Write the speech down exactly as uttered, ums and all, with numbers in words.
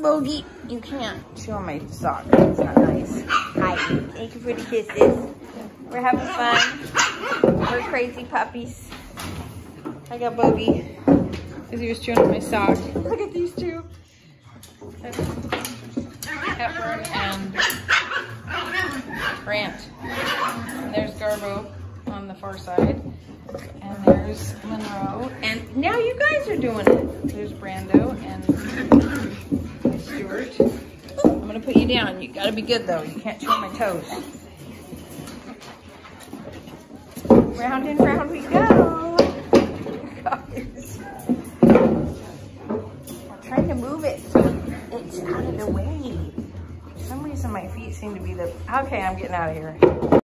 Bogey, you can't chew on my sock. It's not nice. Hi, thank you for the kisses. We're having fun. We're crazy puppies. I got Bogey because he was chewing on my sock. Look at these two. Pepper and Grant. And there's Garbo on the far side. And there's Monroe. And now you guys are doing it. There's Brando and Stuart. I'm gonna put you down. You gotta be good though. You can't chew on my toes. Round and round we go. Guys. I'm trying to move it so it's out of the way. For some reason my feet seem to be the... Okay, I'm getting out of here.